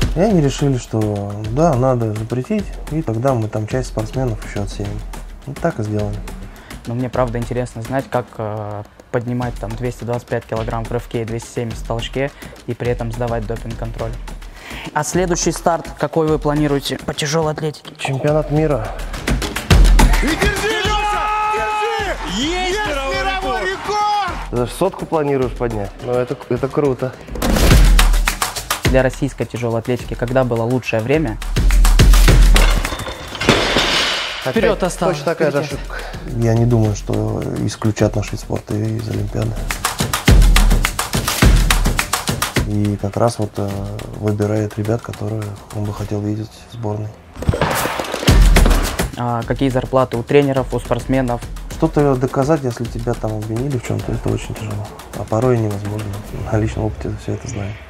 И они решили, что да, надо запретить, и тогда мы там часть спортсменов еще отсеем. Вот так и сделали. Но мне правда интересно знать, как поднимать там 225 килограмм в рывке и 270 в толчке и при этом сдавать допинг-контроль. А следующий старт какой вы планируете по тяжелой атлетике? Чемпионат мира. И держи, Леша! Держи! Есть мировой рекорд! Даже сотку планируешь поднять? Ну это круто. Для российской тяжелой атлетики когда было лучшее время? Вперед осталось. Точно такая же ошибка. Я не думаю, что исключат наш вид спорта из Олимпиады. И как раз вот выбирает ребят, которых он бы хотел видеть в сборной. А какие зарплаты у тренеров, у спортсменов? Что-то доказать, если тебя там обвинили в чем-то, это очень тяжело. А порой невозможно. На личном опыте все это знаю.